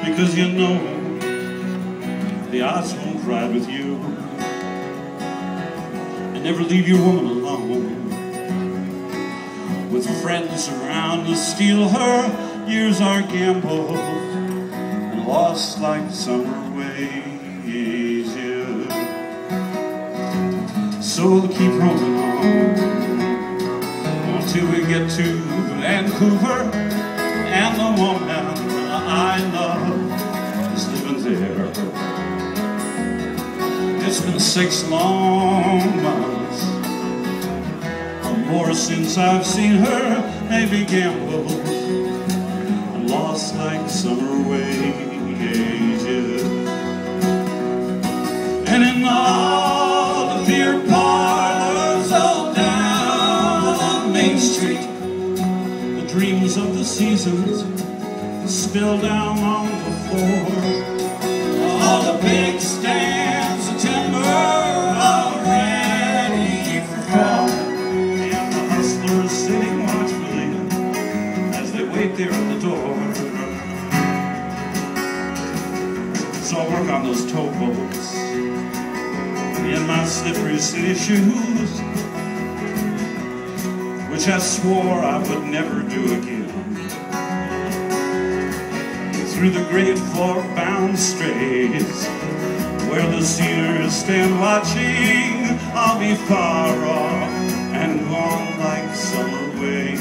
because you know the odds won't ride with you. And never leave your woman alone with friends around to steal her. Years are gambled and lost like summer waves, yeah. So we'll keep rolling on until we get to Vancouver, and the woman I love is living there. It's been 6 long months or more since I've seen her. Maybe gambled and lost like summer wages. And in all the beer parlors all down on Main Street, the dreams of the seasons spill down on the floor. All the big stands of timber are ready for fall, and the hustlers sitting watchfully as they wait there at the door. So I work on those towboats in my slippery city shoes, which I swore I would never do again. Through the great fork-bound straits, where the cedars stand watching, I'll be far off and gone like summer waves.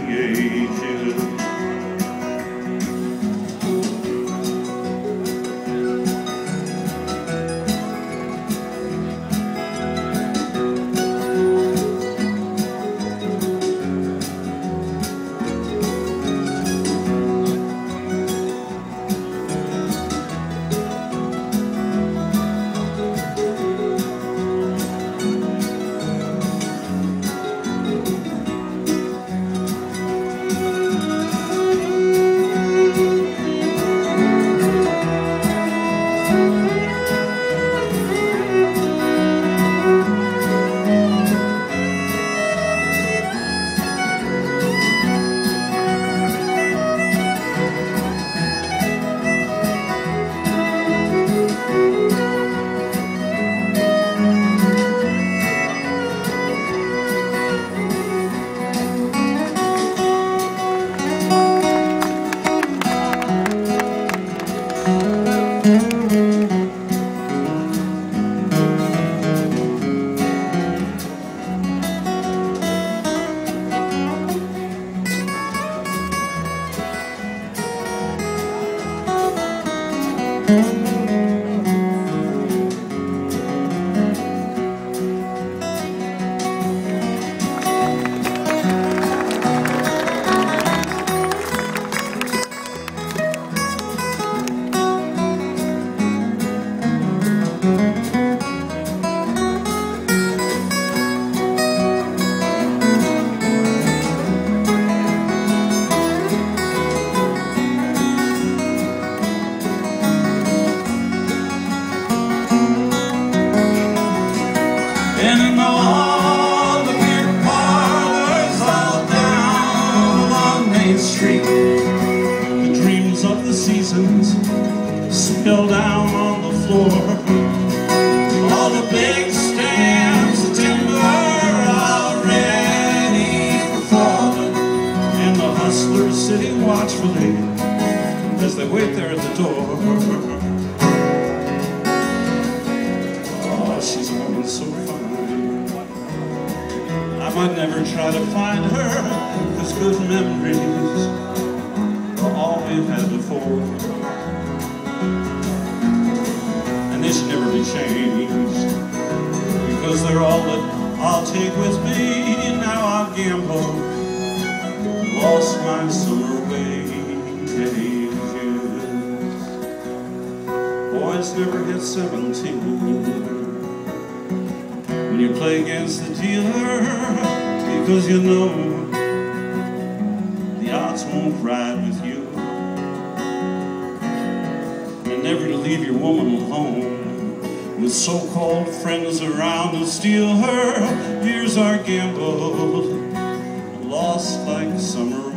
And in all the beer parlors all down along Main Street, the dreams of the seasons spill down on the floor. All the big stands of timber are ready for falling, and the hustlers sitting watchfully as they wait there at the door. Oh, she's a woman so fine, I might never try to find her, 'cause good memories are all we've had before, and they should never be changed, because they're all that I'll take with me. Now I've gambled, lost my summer wages. Boys never hit 17 when you play against the dealer, because you know the odds won't ride with you. And never to leave your woman alone with so-called friends around to steal her. Years are gambled, lost like summer